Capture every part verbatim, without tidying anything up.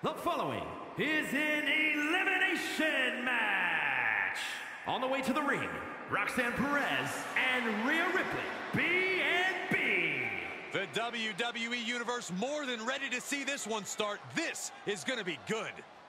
The following is an elimination match. On the way to the ring, Roxanne Perez and Rhea Ripley, B and B. The W W E Universe more than ready to see this one start. This is going to be good.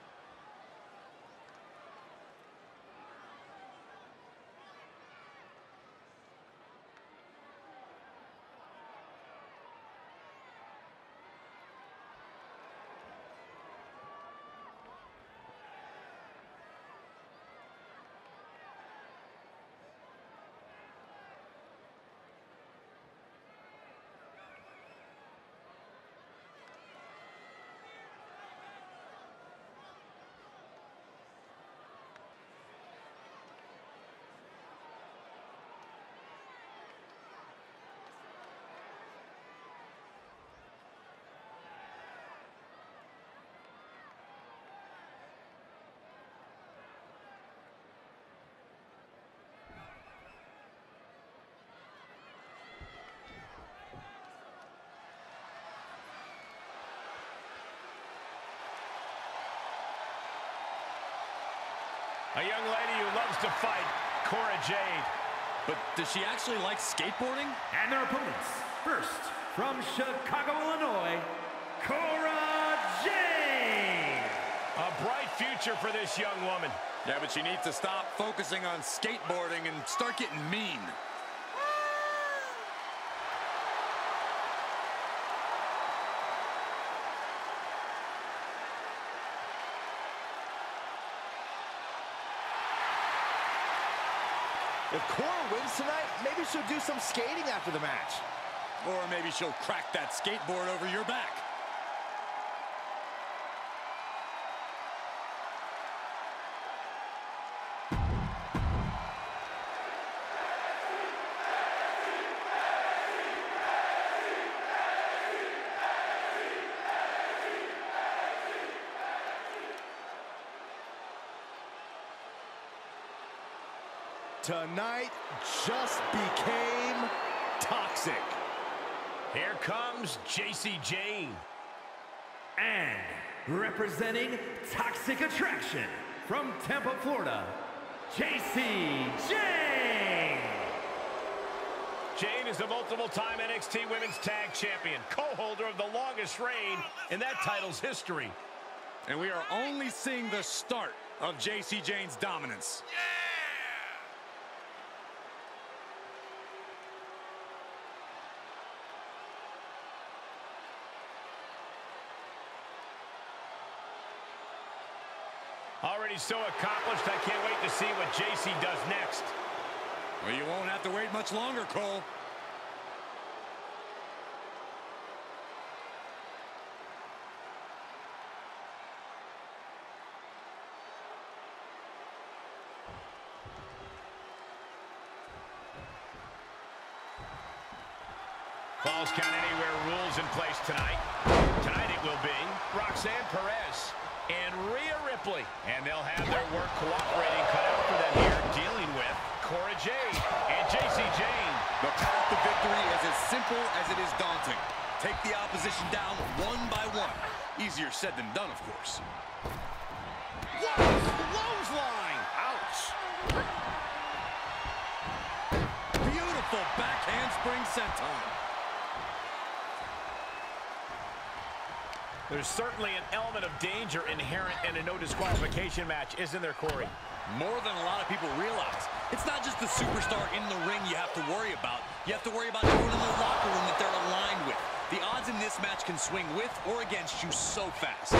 A young lady who loves to fight, Cora Jade. But does she actually like skateboarding? And their opponents, first, from Chicago, Illinois, Cora Jade. A bright future for this young woman. Yeah, but she needs to stop focusing on skateboarding and start getting mean. If Cora wins tonight, maybe she'll do some skating after the match. Or maybe she'll crack that skateboard over your back. Tonight just became toxic. Here comes Jacy Jayne. And representing Toxic Attraction from Tampa, Florida, Jacy Jayne. Jayne is the multiple-time N X T Women's Tag Champion, co-holder of the longest reign in that title's history. And we are only seeing the start of Jacy Jayne's dominance. Yeah! Already so accomplished, I can't wait to see what Jacy does next. Well, you won't have to wait much longer, Cole. Falls count anywhere rules in place tonight. Tonight it will be Roxanne Perez and Rhea Ripley. And they'll have their work cooperating cut out for them here, dealing with Cora Jade and Jacy Jayne. The path to victory is as simple as it is daunting. Take the opposition down one by one. Easier said than done, of course. Whoa! Clothesline! Ouch! Beautiful back handspring senton. There's certainly an element of danger inherent in a no disqualification match, isn't there, Corey? More than a lot of people realize. It's not just the superstar in the ring you have to worry about. You have to worry about everyone in the locker room that they're aligned with. The odds in this match can swing with or against you so fast.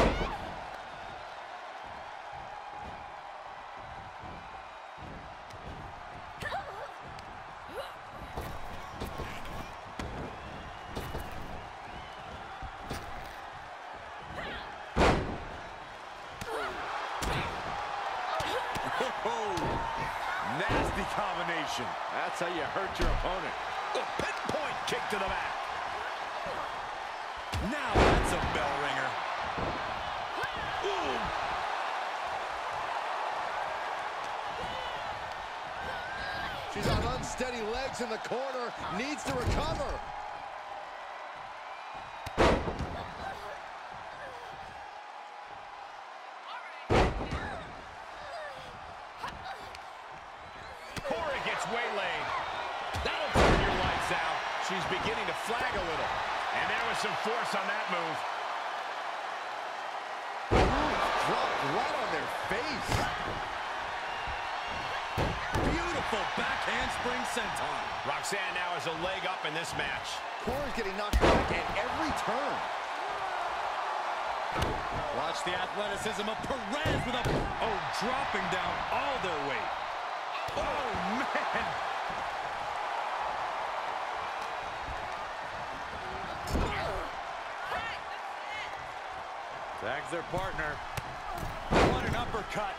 Nasty combination. That's how you hurt your opponent. A pinpoint kick to the mat. Now that's a bell ringer. Ooh. She's on unsteady legs in the corner. Needs to recover. gets waylaid. That'll turn your lights out. She's beginning to flag a little. And there was some force on that move. Dropped right on their face. Beautiful back handspring senton. Roxanne now has a leg up in this match. Cora's getting knocked back at every turn. Watch the athleticism of Perez with a... Oh, dropping down all their weight. Oh, man. Tags their partner. What an uppercut.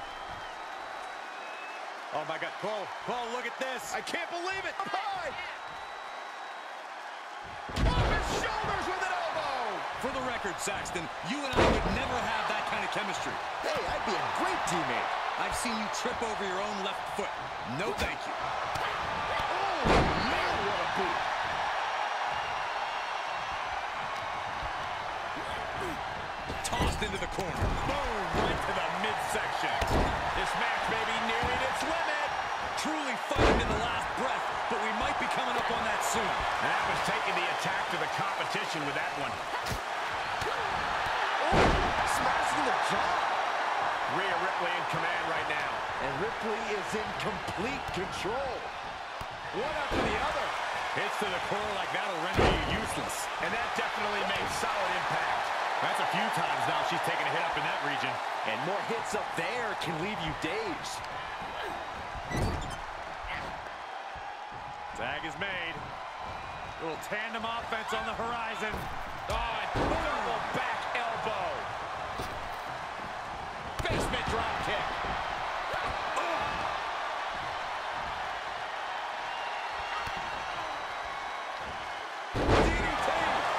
Oh, my God. Cole, Cole, look at this. I can't believe it. Up high. Off his shoulders with an elbow. For the record, Saxton, you and I would never have that kind of chemistry. Hey, I'd be a great teammate. I've seen you trip over your own left foot. No, thank you. Oh, man, what a boot. Tossed into the corner. Boom, right to the midsection. This match may be nearing its limit. Truly fighting to the last breath, but we might be coming up on that soon. And that was taking the attack to the competition with that one. Oh, smashing the jaw. Rhea Ripley in command right now. And Ripley is in complete control. One after the other. Hits to the core like that'll render you useless. And that definitely made solid impact. That's a few times now she's taken a hit up in that region. And more hits up there can leave you dazed. Tag is made. Little tandem offense on the horizon. Oh, and double back elbow. Basement drop kick. D D T.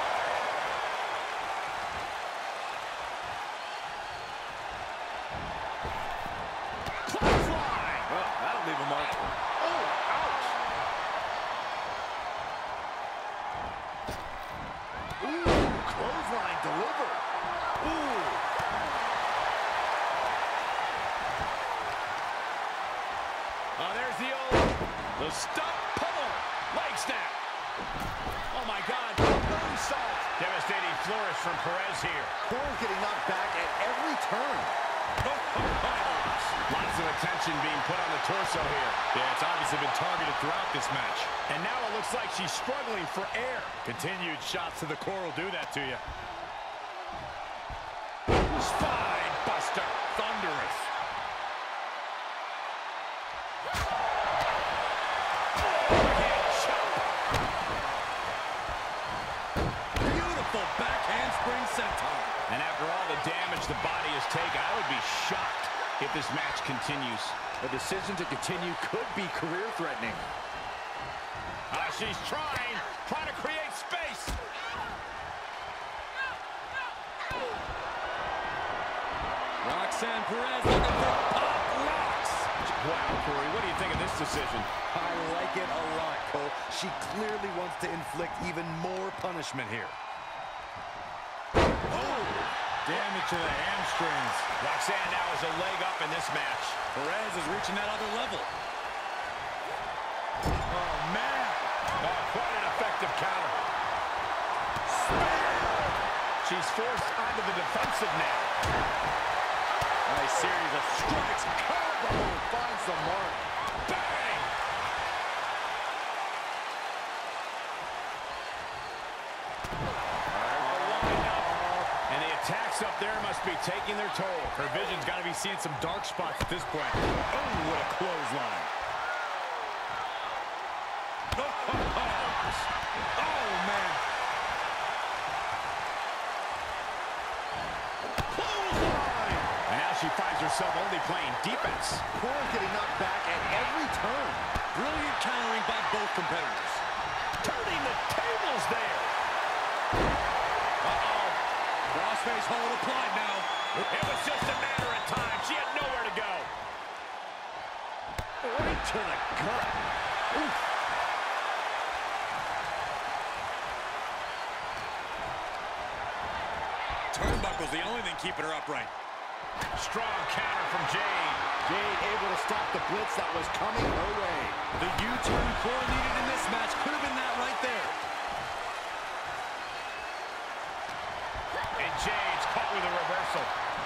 Clothesline. Well, that'll leave a mark. Oh, ouch. Ooh, clothesline delivered. Ooh. Oh, there's the old, the stump pummel, leg snap. Oh my God, moonsault. Devastating flourish from Perez here. Cora's getting knocked back at every turn. Oh, oh, oh. Lots of attention being put on the torso here. Yeah, it's obviously been targeted throughout this match. And now it looks like she's struggling for air. Continued shots to the core will do that to you. Spine buster. Thunderous. Beautiful back handspring senton. And after all the damage the body has taken, I would be shocked if this match continues. The decision to continue could be career-threatening. Uh, she's trying, trying to create space. Roxanne Perez looking for pop rocks. Wow, Corey, what do you think of this decision? I like it a lot, Cole. She clearly wants to inflict even more punishment here. Oh, damage to the hamstrings. Roxanne now has a leg up in this match. Perez is reaching that other level. Oh, man. Oh, quite an effective counter. Spear! She's forced onto the defensive now. Nice series of strikes. Combo finds the mark. Bang! And the attacks up there must be taking their toll. Her vision's got to be seeing some dark spots at this point. Oh, what a clothesline. Oh, oh, oh. Oh, man. Clothesline! And now she finds herself only playing defense. Cora's getting knocked back at every turn. Brilliant countering by both competitors. Turning the tables there. Uh-oh. Crossface hold applied now. It was just a matter of time. She had nowhere to go. Right to the gut. Oof. Turnbuckle's the only thing keeping her upright. Strong counter from Jade. Jade able to stop the blitz that was coming her way. The U-turn Cora needed in this match could have been that right there. And Jade's caught with a reversal.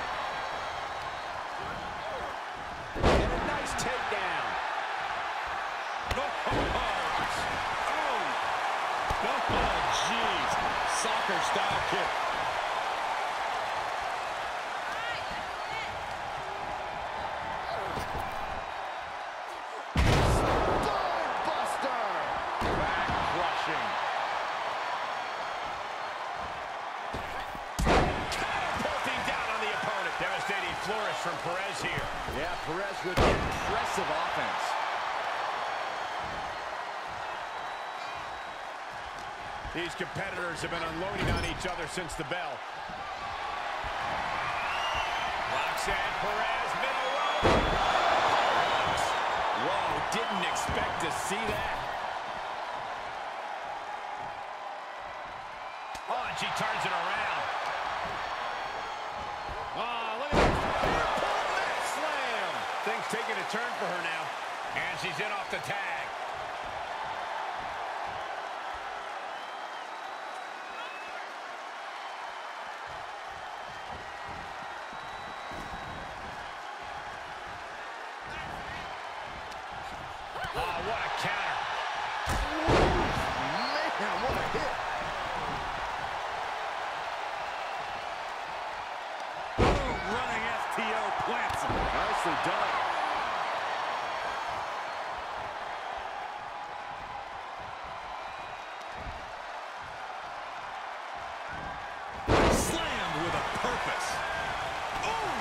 And a nice takedown. Oh, oh, oh, jeez. Soccer-style kick. Flourish from Perez here. Yeah, Perez with impressive offense. These competitors have been unloading on each other since the bell. Roxanne, Perez, middle rope. Whoa, didn't expect to see that. Oh, and she turns it around. Oh, look at that. Slam. Things taking a turn for her now. And she's in off the tag. Oh, what a counter. Man, what a hit. Running S T O plants him. Nicely done. Slammed with a purpose. Ooh!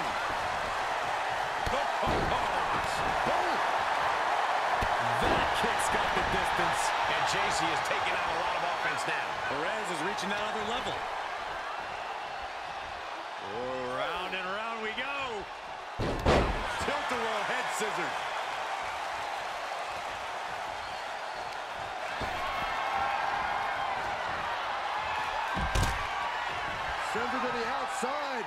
Oh, oh, oh. That kick's got the distance. And Jacy is taking out a lot of offense now. Perez is reaching that other level. Oh, round and round we go. Tilt-a-whirl head scissors. Sends her to the outside.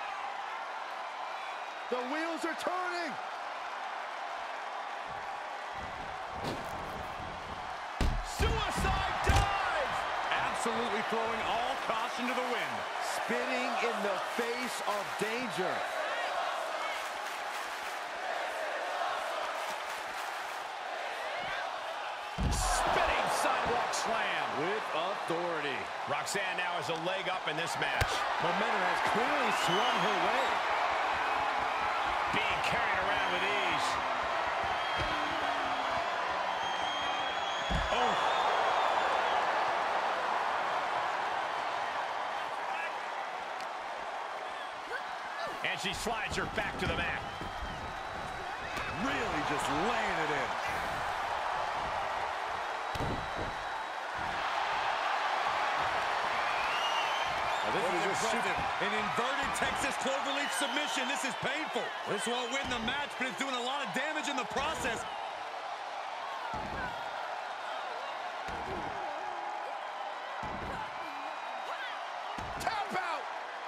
The wheels are turning. Suicide dive! Absolutely throwing all caution to the wind. Spinning in the face of danger. Spinning sidewalk slam. With authority. Roxanne now has a leg up in this match. Momentum has clearly swung her way. Being carried around with ease. Oh. And she slides her back to the mat. Really just laying it in. Now this is impressive. An inverted Texas cloverleaf submission. This is painful. This won't win the match, but it's doing a lot of damage in the process. Tap out!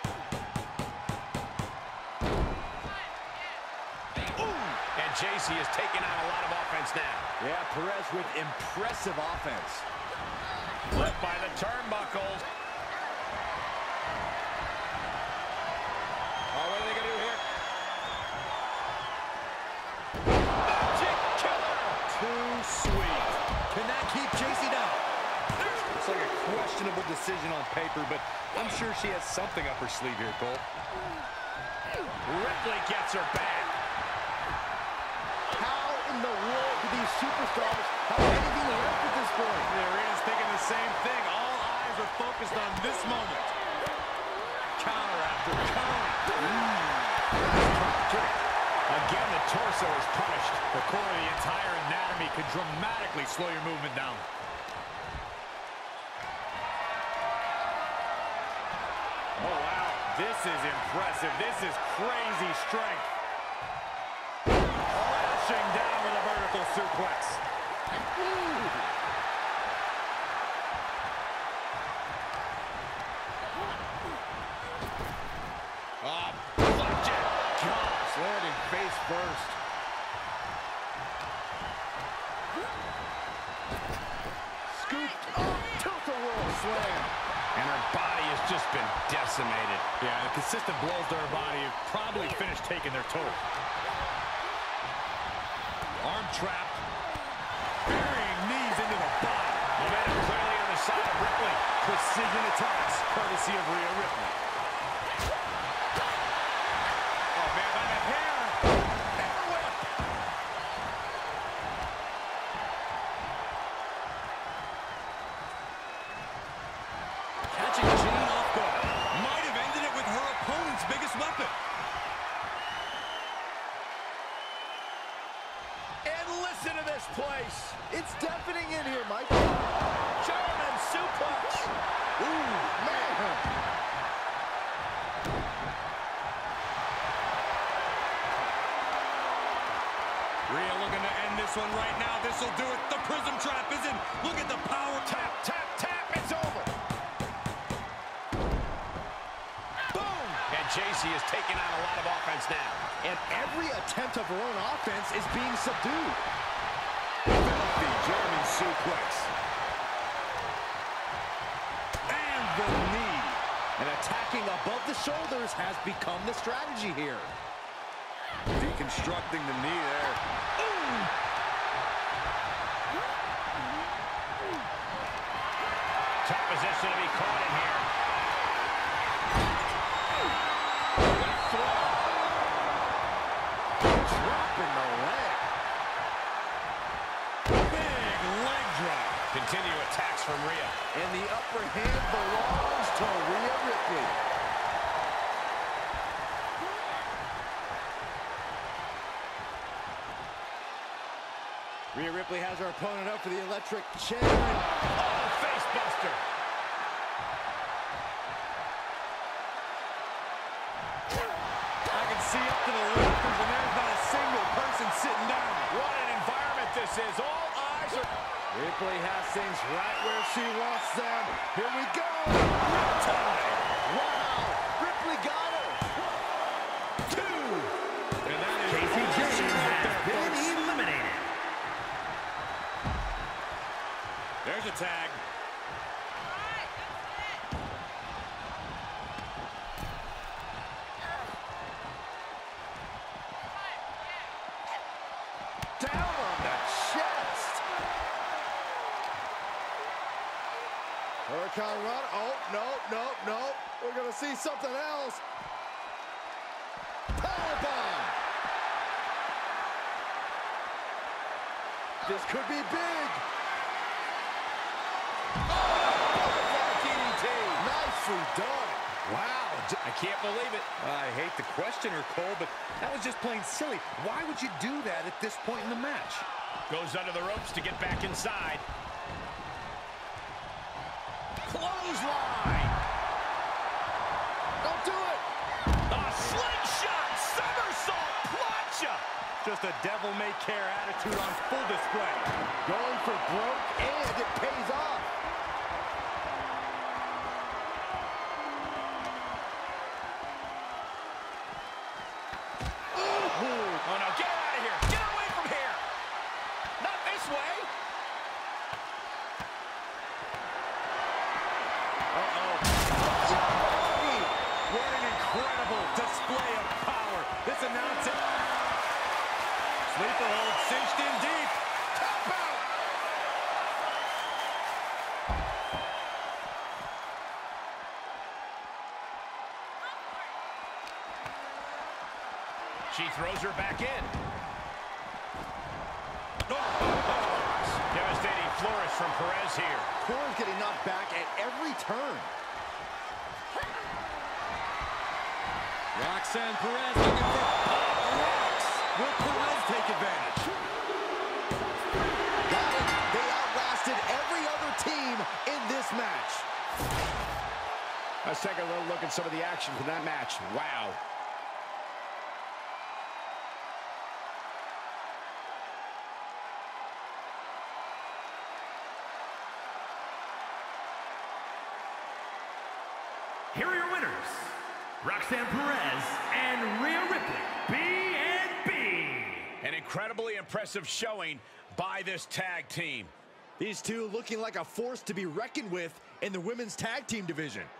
And Jacy is taking out a lot of offense now. Yeah, Perez with impressive offense. Left by the turnbuckles. Oh, what are they going to do here? Magic killer! Too sweet. Can that keep Jacy down? Looks like a questionable decision on paper, but I'm sure she has something up her sleeve here, Cole. Ripley gets her back. How in the world do these superstars have anything left at this point? The arena's thinking the same thing. All eyes are focused on this moment. Counter after counter. Again, the torso is punished. The core of the entire anatomy could dramatically slow your movement down. Oh, wow. This is impressive. This is crazy strength. Crashing down with a vertical suplex. Ah, blackjack. Gosh, landing face first. slam. And her body has just been decimated. Yeah, the consistent blows to her body have probably finished taking their toll. Arm trapped. Burying knees into the body. Momentum clearly on the side of Ripley. Precision attacks, courtesy of Rhea Ripley. Oh, man, by the hair. Hair whip. Catching Jayne off guard. Might have ended it with her opponent's biggest weapon. And listen to this place. It's deafening in here, Mike. German suplex. Ooh, man. Rhea looking to end this one right now. This will do it. The prism trap is in. Look at the power. Tap, tap, tap. It's over. Boom. And Jacy is taking on a lot of offense now. And every attempt of her own offense is being subdued. Filthy German suplex. And the knee. And attacking above the shoulders has become the strategy here. Deconstructing the knee there. Ooh. Tough position to be caught in here. Left throw. Dropping the leg. Big leg drop. Continue attacks from Rhea. And the upper hand belongs to Rhea Ripley. Rhea Ripley has her opponent up for the electric chair. Oh, face buster. I can see up to the rafters, and there's not a single person sitting down. What an environment this is. All eyes are... Ripley has things right where she wants them. Here we go. Wow. Ripley got her. Two. And that is Jacy Jayne right has there, been folks. eliminated. There's a tag. Down on the chest. Hurricane run. Oh, no, no, no. We're going to see something else. Powerbomb. This could be big. Oh, D D T. Nicely done. Wow. I can't believe it. I hate to question her, Cole, but that was just plain silly. Why would you do that at this point in the match? Goes under the ropes to get back inside. Clothesline. Don't do it. A slingshot somersault plancha. Just a devil-may-care attitude on full display. Going for broke, and it pays off. Oh, no, get out of here. Get away from here. Not this way. Uh-oh. What an incredible display of power. This announcer. Sleeper hold cinched in deep. Tap out. She throws her back in. Oh, oh, oh. Devastating flourish from Perez here. Cora's getting knocked back at every turn. Roxanne Perez looking for pop rocks. Will Perez take advantage? Got it. They outlasted every other team in this match. Let's take a little look at some of the action from that match. Wow. Here are your winners, Roxanne Perez and Rhea Ripley, B and B. An incredibly impressive showing by this tag team. These two looking like a force to be reckoned with in the women's tag team division.